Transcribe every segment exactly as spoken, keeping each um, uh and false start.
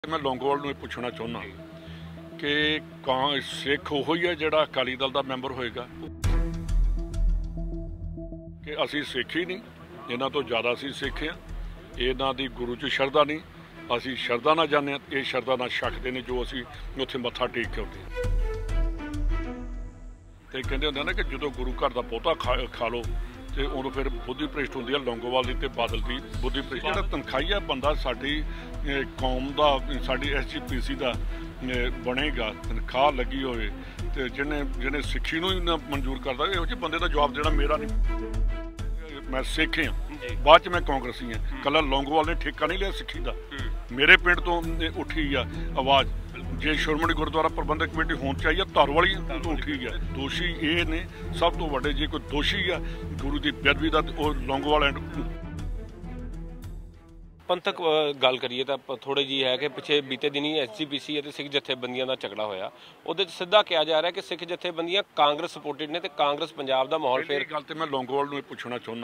मैं लोंगोवाल नूं पुछना चाहुंदा कि कां सिख ओहो ही है जिहड़ा अकाली दल दा मैंबर होएगा कि असीं सिख ही नहीं, इन्हां तो ज़्यादा असीं सिख हां। इन्हां दी गुरु च शरधा नहीं, असीं शरधा ना जाने, ये शरधा ना छकदे ने जो असीं उत्थे मत्था टेक के आउंदे हां। ते कहंदे हुंदे ना कि जदों गुरु घर दा बहुता खा खा लो तो उदों फिर बुद्धि भ्रिष्ट होंदी है। लौंगोवाल दी ते बादल दी बुद्धि भ्रिष्ट जिहड़ा तनखाही बंदा साडी कौम दा साडी एस जी पी सी दा बनेगा, तनख्वाह लगी होए ते जिन्हें जिन्हें सिक्खी नूं ही ना मंजूर करदा, इहो जिहे बंदे दा जवाब देना मेरा नहीं। मैं सिख हां, बाद च मैं कांग्रेसी हां। कला लौंगोवाल ने ठेका नहीं लिया सिक्खी दा। मेरे पिंड तो उठी आ आवाज़, जे श्रोमणी गुरुद्वारा प्रबंधक कमेटी होनी चाहिए धारवाली तो उठी है। दोषी ये ने सब तो वड्डे, जे कोई दोषी है गुरु की बेअदबी का लौंगोवाल एंड पंथक गल करिए तो थोड़ी जी है कि पिछे बीते दिन ही S G P C Sikh जथेबंदियों का झगड़ा होया, उहदे सीधा कहा जा रहा है कि सिख जथेबंदियां कांग्रेस सपोर्टिड ने ते कांग्रेस पंजाब का माहौल फिर गल तो मैं लौंगोवाल नूं पुछना चाहुंदा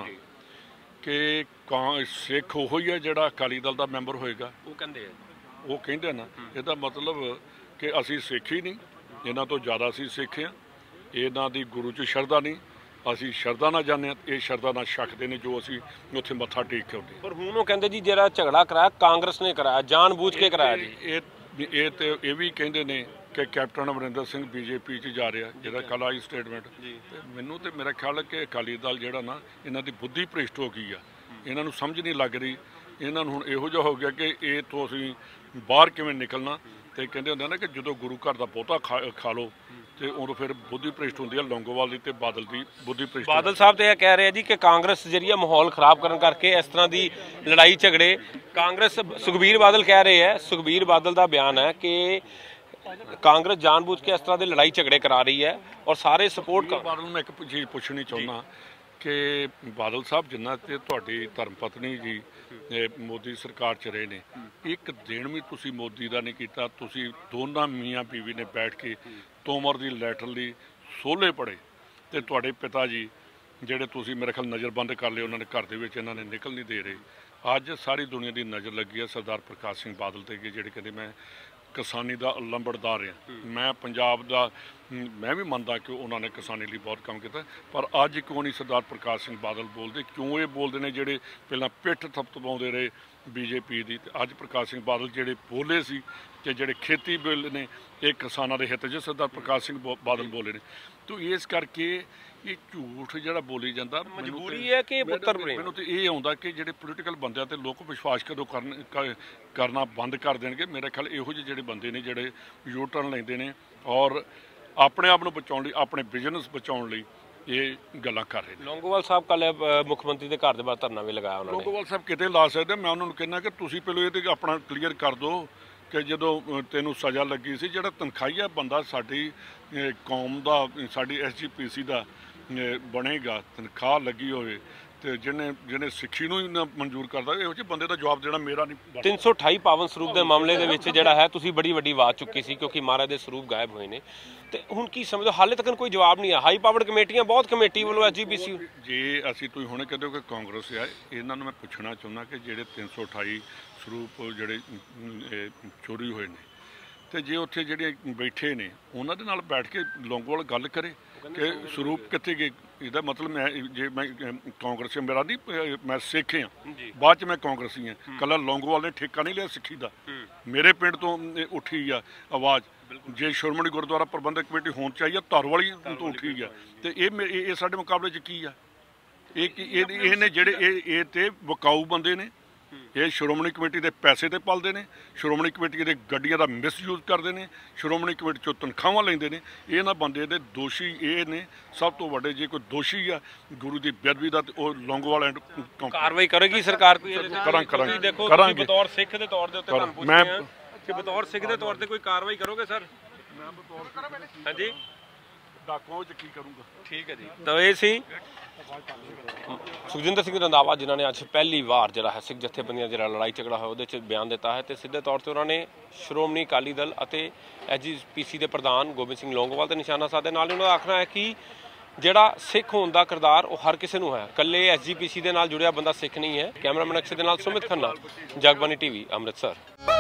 कि कां सिख ओहो ही है जिहड़ा अकाली दल का मैंबर होएगा। वो कहंदे है वो कहते ना, इसका मतलब कि असी सिख ही नहीं, इन्हां तो ज़्यादा असी सिख हां। इन्हां दी गुरु च शरधा नहीं, असी शरधा ना जाने, ये शरधा ना छकदे ने जो असी उत्थे मत्था टेक के आउंदे। पर हुण वो कहंदे जी जिहड़ा झगड़ा कराया कांग्रेस ने कराया, जानबूझ के कराया जी। ये ये ते ये भी कहंदे ने कि कैप्टन अमरिंदर सिंह बीजेपी च जा रहा, जिहदा कल आई स्टेटमेंट। मैनूं ते मेरा ख्याल है कि अकाली दल जिहड़ा ना इन्हां दी बुद्धि भ्रिष्ट हो गई आ, इन्हां नूं समझ नहीं लग रही। इन्हां नूं हुण इहो जिहा हो गया कि ये तो असीं बाहर किवें निकलना। तो कहते होंगे ना कि जो गुरु घर का बहुता खा खा लो तो उदों फिर बुद्धि भ्रिष्ट होंदी है। लौंगोवाल दी ते बादल दी बुद्धि भ्रिष्ट। बादल साहब तो यह कह रहे हैं जी कि कांग्रेस जरिए माहौल खराब करने करके इस तरह की लड़ाई झगड़े कांग्रेस, सुखबीर बादल कह रहे हैं, सुखबीर बादल का बयान है कि कांग्रेस जानबूझ के इस तरह की लड़ाई झगड़े करा रही है और सारे सपोर्ट कर। बादल मैं एक चीज़ पूछनी चाहुंदा कि बादल साहब जिन्ना ते तुहाडी धर्म पत्नी जी मोदी सरकार च रहे ने, एक दिन भी तुसी मोदी का नहीं किया। तुसी दोनों मियाँ बीवी ने बैठ के तोमर की लैटर ली सोले पड़े तो तुहाडे पिता जी जिहड़े तुसी मेरे ख्याल नज़रबंद कर लिया, उन्होंने घर दे विच इन्हां ने निकल नहीं दे रहे। अज सारी दुनिया की नज़र लगी है सरदार प्रकाश सिंह बादल ते कि जिहड़े कहंदे मैं किसानी का लंबड़दार हाँ, मैं पंजाब का, मैं भी मनदा कि उन्होंने किसानी लिए बहुत काम किया। पर अज क्यों नहीं सरदार प्रकाश सिंह बादल बोलते, क्यों ये बोलते हैं जिहड़े पहलां पिठ थपथपाउंदे रहे बीजेपी की। अज प्रकाश सिंह बादल जिहड़े बोले सी कि जिहड़े खेती बिल ने ये किसानों के हित च सरदार प्रकाश सिंह बादल बोले ने। तो इस करके ये झूठ जिहड़ा बोली जाता मजबूरी है कि पुत्तर प्रेम। मैनूं तो ये आउंदा कि जिहड़े पोलीटिकल बंदे ते लोग विश्वास कदों करन करना बंद कर देणगे। मेरे ख्याल इहो ਜਿਹੇ ਜਿਹੜੇ ਬੰਦੇ ਨੇ ਜਿਹੜੇ ਯੂ ਟਰਨ ਲੈਂਦੇ ਨੇ ਔਰ ਆਪਣੇ ਆਪ ਨੂੰ ਬਚਾਉਣ ਲਈ, ਆਪਣੇ ਬਿਜ਼ਨਸ ਬਚਾਉਣ ਲਈ ਇਹ ਗੱਲਾਂ ਕਰ ਰਹੇ ਨੇ। ਲੌਂਗੋਵਾਲ ਸਾਹਿਬ ਕੱਲ ਮੁੱਖ ਮੰਤਰੀ ਦੇ ਘਰ ਦੇ ਬਾਹਰ ਧਰਨਾ ਵੀ ਲਗਾਇਆ ਉਹਨਾਂ ਨੇ। ਲੌਂਗੋਵਾਲ ਸਾਹਿਬ ਕਿਤੇ ਲਾ ਸਕਦੇ, ਮੈਂ ਉਹਨਾਂ ਨੂੰ ਕਹਿੰਦਾ ਕਿ ਤੁਸੀਂ ਪਹਿਲਾਂ ਇਹ ਤੇ ਆਪਣਾ ਕਲੀਅਰ ਕਰ ਦਿਓ ਕਿ ਜਦੋਂ ਤੈਨੂੰ ਸਜ਼ਾ ਲੱਗੀ ਸੀ, ਜਿਹੜਾ ਤਨਖਾਹੀਆ ਬੰਦਾ ਸਾਡੀ ਕੌਮ ਦਾ ਸਾਡੀ ਐਸ ਜੀ ਪੀ ਸੀ ਦਾ ਬਣੇਗਾ, ਤਨਖਾਹ ਲੱਗੀ ਹੋਵੇ ਤੇ ਜਿਹਨੇ ਜਿਹਨੇ ਸਿੱਖੀ ਨੂੰ ਹੀ ਨਾ ਮਨਜ਼ੂਰ ਕਰਦਾ, ਇਹੋ ਜਿਹੇ ਬੰਦੇ ਦਾ ਜਵਾਬ ਦੇਣਾ ਮੇਰਾ ਨਹੀਂ। ਤਿੰਨ ਸੌ ਅਠਾਈ ਪਾਵਨ ਸਰੂਪ ਦੇ ਮਾਮਲੇ ਦੇ ਵਿੱਚ ਜਿਹੜਾ ਹੈ ਤੁਸੀਂ ਬੜੀ ਵੱਡੀ ਆਵਾਜ਼ ਚੁੱਕੀ ਸੀ ਕਿਉਂਕਿ ਮਹਾਰਾਜ ਦੇ ਸਰੂਪ ਗਾਇਬ ਹੋਏ ਨੇ, ਤੇ ਹੁਣ ਕੀ ਸਮਝੋ ਹਾਲੇ ਤੱਕ ਕੋਈ ਜਵਾਬ ਨਹੀਂ ਆ। ਹਾਈ ਪਾਵਰਡ ਕਮੇਟੀਆਂ ਬਹੁਤ ਕਮੇਟੀ ਵੱਲੋਂ ਐਸ ਜੀ ਪੀ ਸੀ ਜੇ ਅਸੀਂ ਤੁਸੀਂ ਹੁਣੇ ਕਹਿੰਦੇ ਹੋ ਕਿ ਕਾਂਗਰਸ ਆ, ਇਹਨਾਂ ਨੂੰ ਮੈਂ ਪੁੱਛਣਾ ਚਾਹੁੰਦਾ ਕਿ ਜਿਹੜੇ ਤਿੰਨ ਸੌ ਅਠਾਈ ਸਰੂਪ ਜਿਹੜੇ ਚੋਰੀ ਹੋਏ ਨੇ ਤੇ ਜੇ ਉੱਥੇ ਜਿਹੜੇ ਬੈਠੇ ਨੇ ਉਹਨਾਂ ਦੇ ਨਾਲ ਬੈਠ ਕੇ ਲੌਂਗੋਵਾਲ ਗੱਲ ਕਰੇ ਕਿ ਸਰੂਪ ਕਿੱਥੇ ਗਏ। ਇਹਦਾ ਮਤਲਬ ਮੈਂ ਜੇ ਮੈਂ ਕਾਂਗਰਸੀ ਮੇਰਾ ਨਹੀਂ, ਮੈਂ ਸਿੱਖ ਹਾਂ, ਬਾਅਦ ਚ ਮੈਂ ਕਾਂਗਰਸੀ ਹਾਂ। ਕੱਲਾ ਲੌਂਗੋਵਾਲ ਨੇ ਠੇਕਾ ਨਹੀਂ ਲਿਆ ਸਿੱਖੀ ਦਾ। ਮੇਰੇ ਪਿੰਡ ਤੋਂ ਉਠੀ ਆ ਆਵਾਜ਼, ਜੇ ਸ਼੍ਰੋਮਣੀ ਗੁਰਦੁਆਰਾ ਪ੍ਰਬੰਧਕ ਕਮੇਟੀ ਹੋਣੀ ਚਾਹੀਏ ਧਾਰਵਾਲੀ ਤੋਂ ਉਠੀ ਆ। ਤੇ ਇਹ ਇਹ ਸਾਡੇ ਮੁਕਾਬਲੇ 'ਚ ਕੀ ਆ? ਇਹ ਇਹ ਨੇ ਜਿਹੜੇ ਇਹ ਇਹ ਤੇ ਵਿਕਾਊ ਬੰਦੇ ਨੇ, ਇਹ ਸ਼੍ਰੋਮਣੀ ਕਮੇਟੀ ਦੇ ਪੈਸੇ ਤੇ ਪਲਦੇ ਨੇ, ਸ਼੍ਰੋਮਣੀ ਕਮੇਟੀ ਦੇ ਗੱਡੀਆਂ ਦਾ ਮਿਸਯੂਜ਼ ਕਰਦੇ ਨੇ, ਸ਼੍ਰੋਮਣੀ ਕਮੇਟੀ ਚੋਂ ਤਨਖਾਹਾਂ ਲੈਂਦੇ ਨੇ। ਇਹਨਾਂ ਬੰਦੇ ਦੇ ਦੋਸ਼ੀ ਇਹ ਨੇ ਸਭ ਤੋਂ ਵੱਡੇ। ਜੇ ਕੋਈ ਦੋਸ਼ੀ ਆ ਗੁਰੂ ਦੀ ਬੇਅਦਬੀ ਦਾ, ਉਹ ਲੌਂਗੋਵਾਲ ਐਂਡ ਕਾਰਵਾਈ ਕਰੇਗੀ ਸਰਕਾਰ। ਕਰਾਂ ਕਰਾਂਗੇ ਦੇਖੋ ਬਤੌਰ ਸਿੱਖ ਦੇ ਤੌਰ ਦੇ ਉੱਤੇ ਤੁਹਾਨੂੰ ਪੁੱਛਦੇ ਹਾਂ ਕਿ ਬਤੌਰ ਸਿੱਖ ਦੇ ਤੌਰ ਤੇ ਕੋਈ ਕਾਰਵਾਈ ਕਰੋਗੇ ਸਰ? ਮੈਂ ਬਤੌਰ ਹਾਂਜੀ ਡਾਕੂਆਂ ਵਿੱਚ ਕੀ ਕਰੂੰਗਾ। ਠੀਕ ਹੈ ਜੀ। ਤਾਂ ਇਹ ਸੀ ਸੁਖਜਿੰਦਰ ਸਿੰਘ ਰੰਧਾਵਾ ਜਿਨ੍ਹਾਂ ਨੇ ਅੱਜ ਪਹਿਲੀ ਵਾਰ ਜਿਹੜਾ ਹੈ ਸਿੱਖ ਜਥੇਬੰਦੀਆਂ ਜਿਹੜਾ ਲੜਾਈ ਝਗੜਾ ਹੋਇਆ ਉਹਦੇ 'ਚ ਬਿਆਨ ਦਿੱਤਾ ਹੈ ਤੇ ਸਿੱਧੇ ਤੌਰ 'ਤੇ ਉਹਨਾਂ ਨੇ ਸ਼੍ਰੋਮਣੀ ਅਕਾਲੀ ਦਲ ਅਤੇ ਐਸ ਜੀ ਪੀ ਸੀ ਦੇ ਪ੍ਰਧਾਨ ਗੋਬਿੰਦ ਸਿੰਘ ਲੌਂਗੋਵਾਲ 'ਤੇ ਨਿਸ਼ਾਨਾ ਸਾਧੇ। ਨਾਲ ਉਹਨਾਂ ਦਾ ਆਖਣਾ ਹੈ ਕਿ ਜਿਹੜਾ ਸਿੱਖ ਹੋਣ ਦਾ ਕਿਰਦਾਰ ਉਹ ਹਰ ਕਿਸੇ ਨੂੰ ਹੈ, ਇਕੱਲੇ ਐਸ ਜੀ ਪੀ ਸੀ ਦੇ ਨਾਲ ਜੁੜਿਆ ਬੰਦਾ ਸਿੱਖ ਨਹੀਂ ਹੈ। ਕੈਮਰਾਮੈਨ ਅਕਸ਼ੇ ਦੇ ਨਾਲ ਸੁਮਿਤ ਖੰਨਾ, ਜਗਬਾਨੀ ਟੀਵੀ, ਅੰਮ੍ਰਿਤਸਰ।